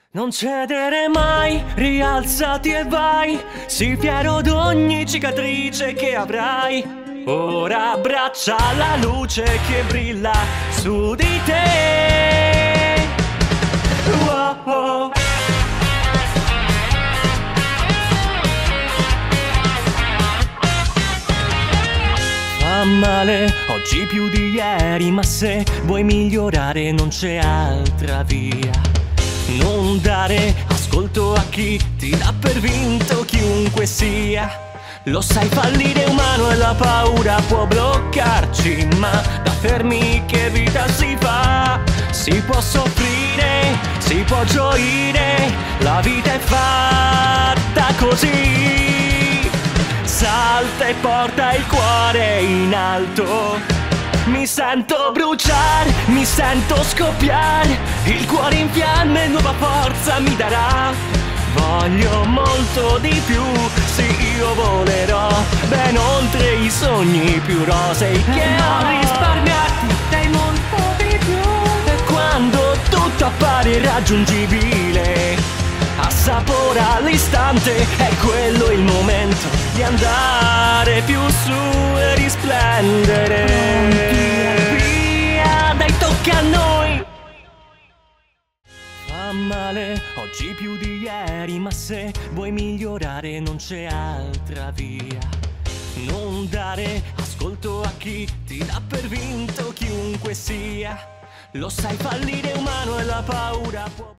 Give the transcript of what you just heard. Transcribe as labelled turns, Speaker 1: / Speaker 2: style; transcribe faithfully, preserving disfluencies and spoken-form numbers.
Speaker 1: Non cedere mai, rialzati e vai, sii fiero d'ogni cicatrice che avrai. Ora abbraccia la luce che brilla su di te. Oh, oh. Fa male oggi più di ieri, ma se vuoi migliorare non c'è altra via. Non dare ascolto a chi ti dà per vinto, chiunque sia. Lo sai, fallire è umano e la paura può bloccarci, ma da fermi che vita si fa. Si può soffrire, si può gioire, la vita è fatta così. Salta e porta il cuore in alto. Mi sento bruciare, mi sento scoppiare, il cuore in fiamme nuova forza mi darà. Voglio molto di più, sì io volerò ben oltre i sogni più rosei che ho risparmiati, dai molto di più. E quando tutto appare irraggiungibile, assapora l'istante, è quello il momento di andare più su e risplendere. Via, dai tocca a noi. Fa male oggi più di ieri, ma se vuoi migliorare non c'è altra via. Non dare ascolto a chi ti dà per vinto, chiunque sia. Lo sai, fallire è umano e la paura può